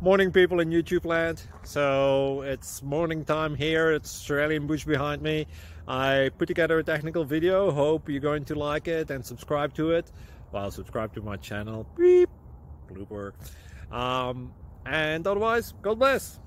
Morning, people in YouTube land. So it's morning time here. It's Australian bush behind me. I put together a technical video. Hope you're going to like it and subscribe to it. Well, subscribe to my channel. Beep. Blooper. And otherwise, God bless.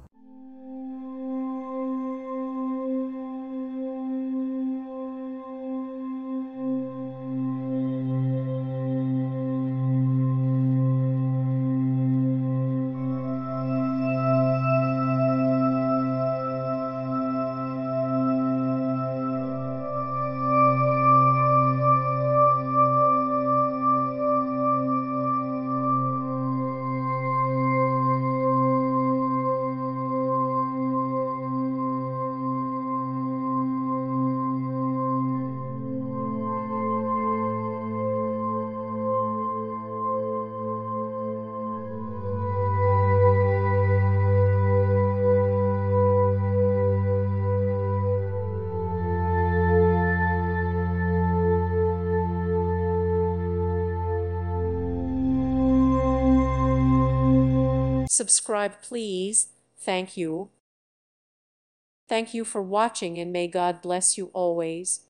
Subscribe, please. Thank you. Thank you for watching, and may God bless you always.